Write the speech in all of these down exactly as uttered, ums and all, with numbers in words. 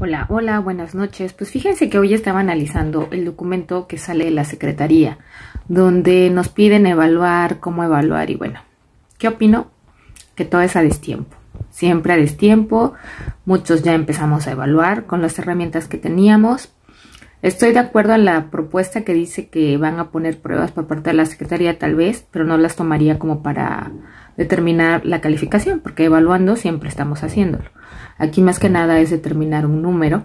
Hola, hola, buenas noches. Pues fíjense que hoy estaba analizando el documento que sale de la Secretaría, donde nos piden evaluar, cómo evaluar y bueno, ¿qué opino? Que todo es a destiempo, siempre a destiempo. Muchos ya empezamos a evaluar con las herramientas que teníamos. Estoy de acuerdo en la propuesta que dice que van a poner pruebas por parte de la Secretaría tal vez, pero no las tomaría como para determinar la calificación, porque evaluando siempre estamos haciéndolo. Aquí más que nada es determinar un número.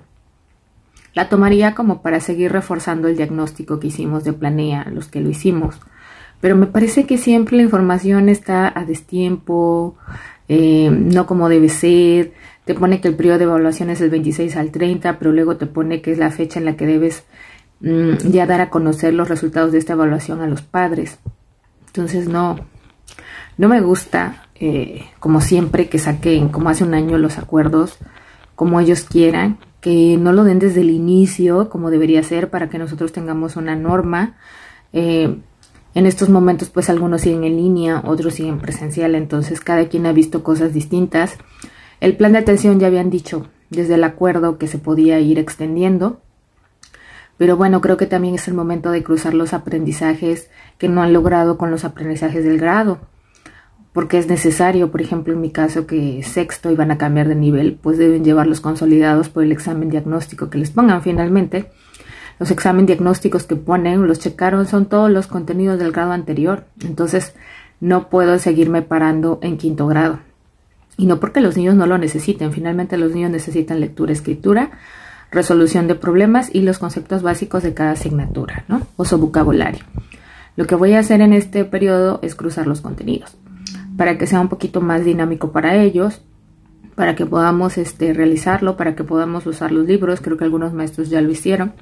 La tomaría como para seguir reforzando el diagnóstico que hicimos de Planea, los que lo hicimos. Pero me parece que siempre la información está a destiempo, eh, no como debe ser. Te pone que el periodo de evaluación es el veintiséis al treinta, pero luego te pone que es la fecha en la que debes mmm, ya dar a conocer los resultados de esta evaluación a los padres. Entonces no, no me gusta, eh, como siempre, que saquen como hace un año los acuerdos como ellos quieran, que no lo den desde el inicio como debería ser para que nosotros tengamos una norma. Eh, en estos momentos pues algunos siguen en línea, otros siguen presencial, entonces cada quien ha visto cosas distintas. El plan de atención ya habían dicho desde el acuerdo que se podía ir extendiendo, pero bueno, creo que también es el momento de cruzar los aprendizajes que no han logrado con los aprendizajes del grado, porque es necesario, por ejemplo, en mi caso que sexto iban a cambiar de nivel, pues deben llevarlos consolidados por el examen diagnóstico que les pongan finalmente. Los exámenes diagnósticos que ponen, los checaron, son todos los contenidos del grado anterior, entonces no puedo seguirme parando en quinto grado. Y no porque los niños no lo necesiten, finalmente los niños necesitan lectura, escritura, resolución de problemas y los conceptos básicos de cada asignatura, ¿no? O su vocabulario. Lo que voy a hacer en este periodo es cruzar los contenidos, para que sea un poquito más dinámico para ellos, para que podamos este, realizarlo, para que podamos usar los libros, creo que algunos maestros ya lo hicieron,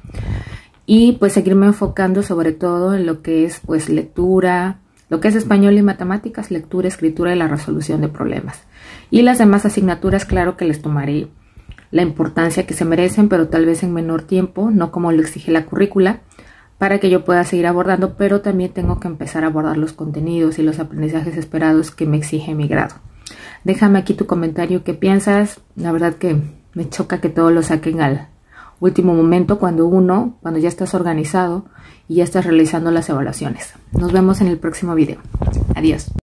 y pues seguirme enfocando sobre todo en lo que es pues lectura, lo que es español y matemáticas, lectura, escritura y la resolución de problemas. Y las demás asignaturas, claro que les tomaré la importancia que se merecen, pero tal vez en menor tiempo, no como lo exige la currícula, para que yo pueda seguir abordando, pero también tengo que empezar a abordar los contenidos y los aprendizajes esperados que me exige mi grado. Déjame aquí tu comentario, ¿qué piensas? La verdad que me choca que todo lo saquen al último momento, cuando uno, cuando ya estás organizado y ya estás realizando las evaluaciones. Nos vemos en el próximo video. Adiós.